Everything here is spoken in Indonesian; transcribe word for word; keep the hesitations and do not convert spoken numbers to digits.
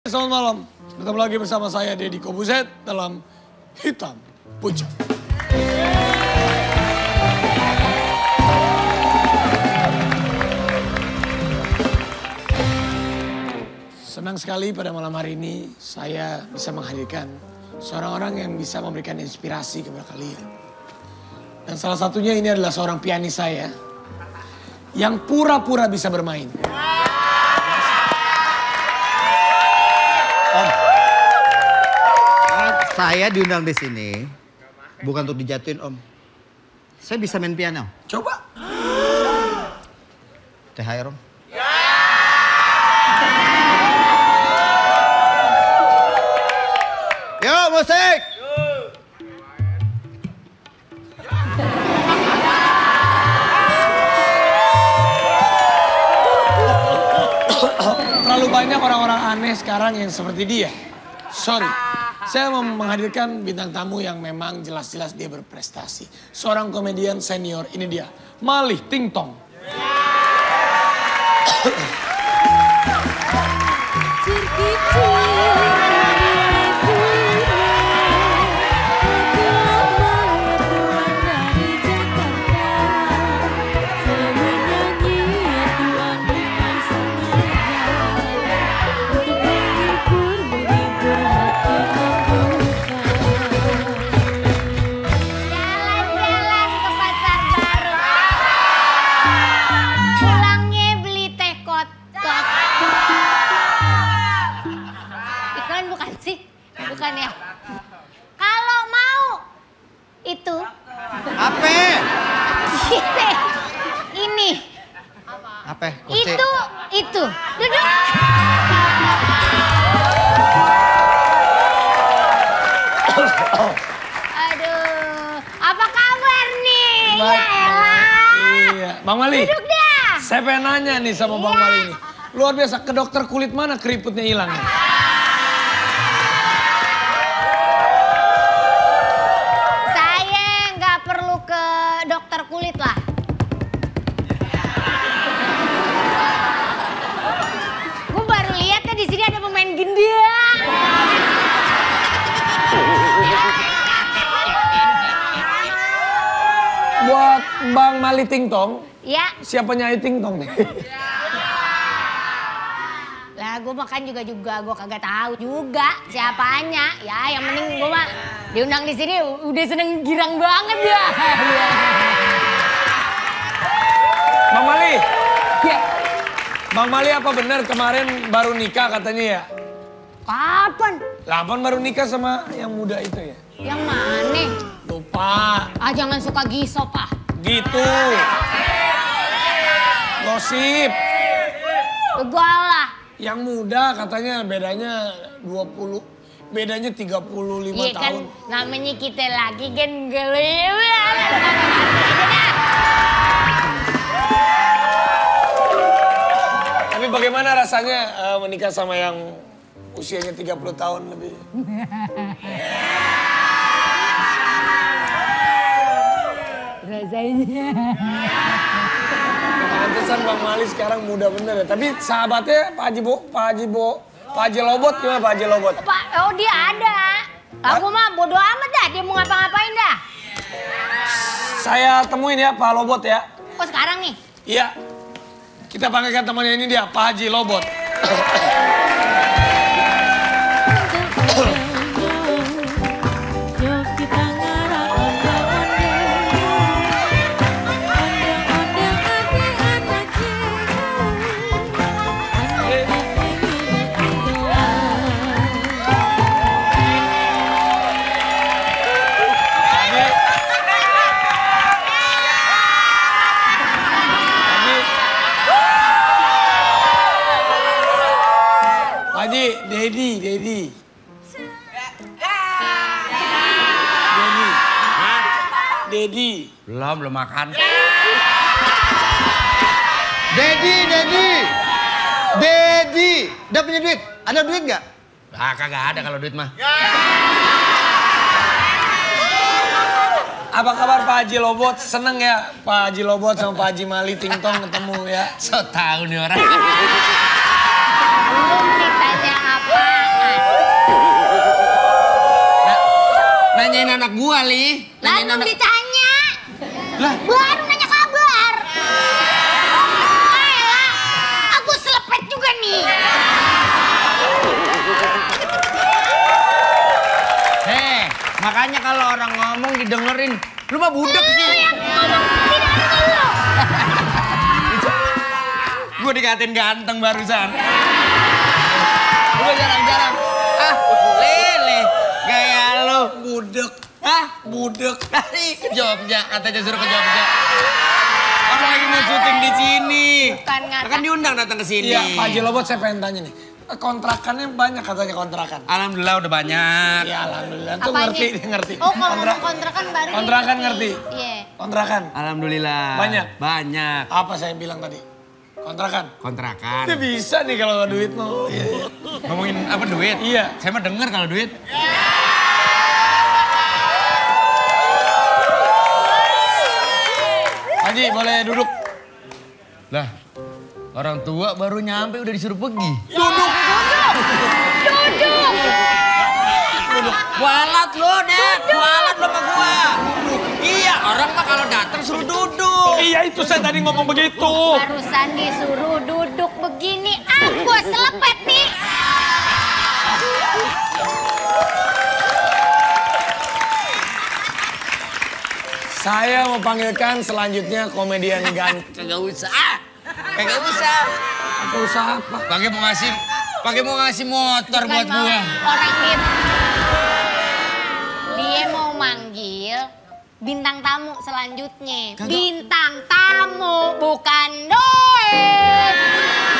Selamat malam, bertemu lagi bersama saya Deddy Kobuzet dalam Hitam Pucat. Senang sekali pada malam hari ini saya bisa menghadirkan seorang orang yang bisa memberikan inspirasi kepada kalian. Dan salah satunya ini adalah seorang pianis saya yang pura-pura bisa bermain. Om, saya diundang di sini bukan untuk dijatuhin Om. Saya bisa main piano. Coba. T H R Om. Yo musik. Terlalu banyak orang-orang aneh sekarang yang seperti dia. Sorry, saya mau menghadirkan bintang tamu yang memang jelas-jelas dia berprestasi. Seorang komedian senior, ini dia, Malih Tingtong. Bukan ya? Kalau mau itu Apa? Gitu. Ini Apa? Kunci. Itu Itu Duduk. Aduh, apa kabar nih? Baik. Ya elah. Iya, Bang Malih. Duduk dah. Saya pengen nanya nih sama Bang Iya. Malih ini. Luar biasa, ke dokter kulit mana keriputnya hilang? Saya nggak perlu ke dokter kulit lah. Gue baru lihat ya di sini ada pemain gendang. Buat Bang Malih Tingtong, Ya, siapa Nyai Tingtong nih? lah gue makan juga juga gue kagak tahu juga siapanya. Ya, yang penting gue mah diundang di sini udah seneng girang banget ya. Bang Malih, Ya, Bang Malih apa benar kemarin baru nikah katanya ya? kapan? Lapan baru nikah sama yang muda itu ya? Yang mana? Lupa. Ah, jangan suka gisop ah. Gitu. Gosip. Enggak lah. Yang muda katanya bedanya dua puluh, bedanya tiga puluh lima Iya kan tahun. namanya kita lagi kan gelewer. Tapi bagaimana rasanya uh, menikah sama yang usianya tiga puluh tahun lebih? Rasanya. Pantesan Bang Malih sekarang muda bener ya. Tapi sahabatnya Pak Haji Bo, Pak Haji Bo, Pak Haji Lobot gimana Pak Haji Lobot? Pak, oh dia ada. Aku mah bodo amat dah, dia mau ngapa-ngapain dah. Saya temuin ya Pak Lobot ya. Oh sekarang nih? Iya. Kita panggilkan temannya ini dia, Pak Haji Lobot. Haji, Dedi, Dedi. Dedi. Hah? Dedi. Belum, belum makan. Dedi, Dedi. Dedi. Udah punya duit? Ada duit nggak? Ah, kagak ada kalau duit mah. Apa kabar Pak Haji Lobot? Seneng ya Pak Haji Lobot sama Pak Haji Malih Tingtong ketemu ya? So tahu nih orang. Belum ditanya apa. anak gua, Li. Lah Nanyain belum anak... ditanya. Lah, Baru nanya kabar. Ayolah, aku selepet juga nih. heh, makanya kalau orang ngomong didengerin. Lu mah budak sih. Lu yang ngomong tidak ada lu. Gua dikatain ganteng barusan. Gua jarang-jarang. Ah, lele. Gaya lu. Budek, Hah? budek. Dari ke Jogja, katanya suruh ke Jogja. Orang lagi mau syuting di sini. Bukan ngata. Kan diundang datang ke sini. Iya, Pak Haji Lobot saya pengen tanya nih. Kontrakannya banyak katanya kontrakan. Alhamdulillah udah banyak. Iya, alhamdulillah. Tuh Apanya? ngerti, dia ngerti. Oh, kalau Kontra- ngomong kontrakan baru dia kontrakan ngerti. Iya. Kontrakan. Alhamdulillah. Banyak? Banyak. Apa saya bilang tadi? Kontrakan. Kontrakan. Itu bisa nih kalau nggak duit mau. Iya, iya. Ngomongin apa duit? Iya. Saya mah denger kalau duit. Haji boleh duduk. Lah, orang tua baru nyampe udah disuruh pergi. Duduk. Duduk. Kualat lo, Dad. Kualat lo sama gua. Iya, orang mah kalau datang suruh duduk. Iya itu saya tadi ngomong begitu. Barusan disuruh duduk begini, aku selepet nih. Saya mau panggilkan selanjutnya komedian ganteng. Kagak usah. Kagak usah. Apa usaha apa? Pakai mau ngasih, pakai mau ngasih motor buat Bukan mau gua. orang dia. Dia mau manggil bintang tamu selanjutnya. Kagak. Bintang tamu bukan duit.